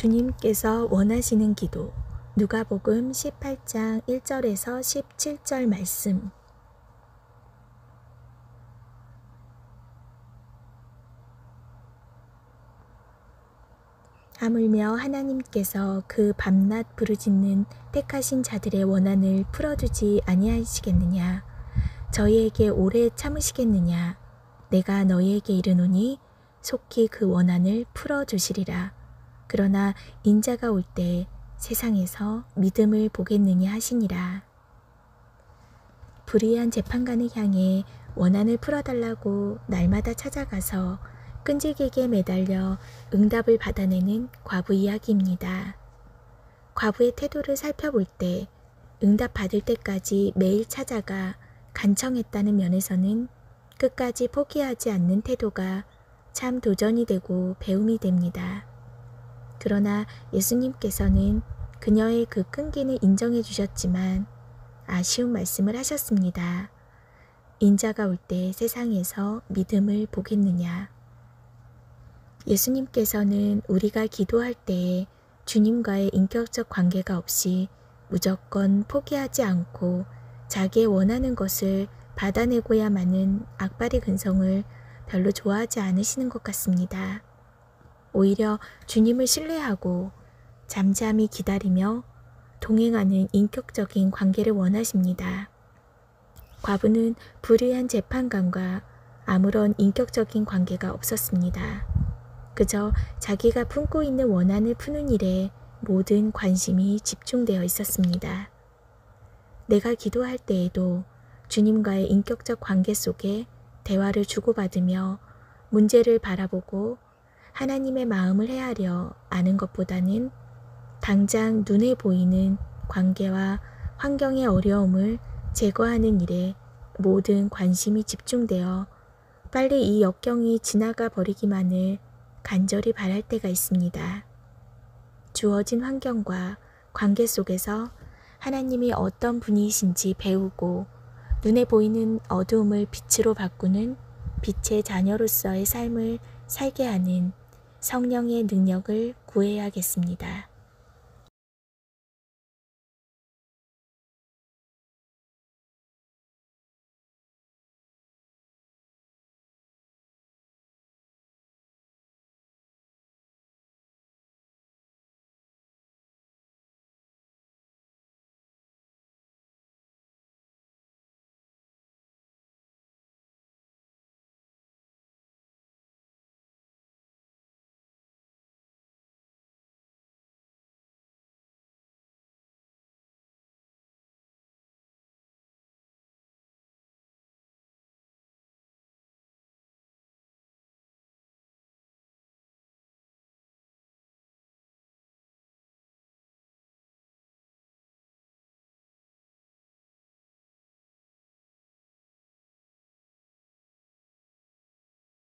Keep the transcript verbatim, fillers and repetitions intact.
주님께서 원하시는 기도 누가복음 십팔 장 일 절에서 십칠 절 말씀. 하물며 하나님께서 그 밤낮 부르짖는 택하신 자들의 원한을 풀어주지 아니하시겠느냐? 저희에게 오래 참으시겠느냐? 내가 너희에게 이르노니 속히 그 원한을 풀어주시리라. 그러나 인자가 올 때 세상에서 믿음을 보겠느냐 하시니라. 불의한 재판관을 향해 원한을 풀어달라고 날마다 찾아가서 끈질기게 매달려 응답을 받아내는 과부 이야기입니다. 과부의 태도를 살펴볼 때 응답 받을 때까지 매일 찾아가 간청했다는 면에서는 끝까지 포기하지 않는 태도가 참 도전이 되고 배움이 됩니다. 그러나 예수님께서는 그녀의 그 끈기는 인정해 주셨지만 아쉬운 말씀을 하셨습니다. 인자가 올 때 세상에서 믿음을 보겠느냐. 예수님께서는 우리가 기도할 때에 주님과의 인격적 관계가 없이 무조건 포기하지 않고 자기의 원하는 것을 받아내고야마는 악바리 근성을 별로 좋아하지 않으시는 것 같습니다. 오히려 주님을 신뢰하고 잠잠히 기다리며 동행하는 인격적인 관계를 원하십니다. 과부는 불의한 재판관과 아무런 인격적인 관계가 없었습니다. 그저 자기가 품고 있는 원한을 푸는 일에 모든 관심이 집중되어 있었습니다. 내가 기도할 때에도 주님과의 인격적 관계 속에 대화를 주고받으며 문제를 바라보고 하나님의 마음을 헤아려 아는 것보다는 당장 눈에 보이는 관계와 환경의 어려움을 제거하는 일에 모든 관심이 집중되어 빨리 이 역경이 지나가 버리기만을 간절히 바랄 때가 있습니다. 주어진 환경과 관계 속에서 하나님이 어떤 분이신지 배우고 눈에 보이는 어두움을 빛으로 바꾸는 빛의 자녀로서의 삶을 살게 하는 성령의 능력을 구해야겠습니다.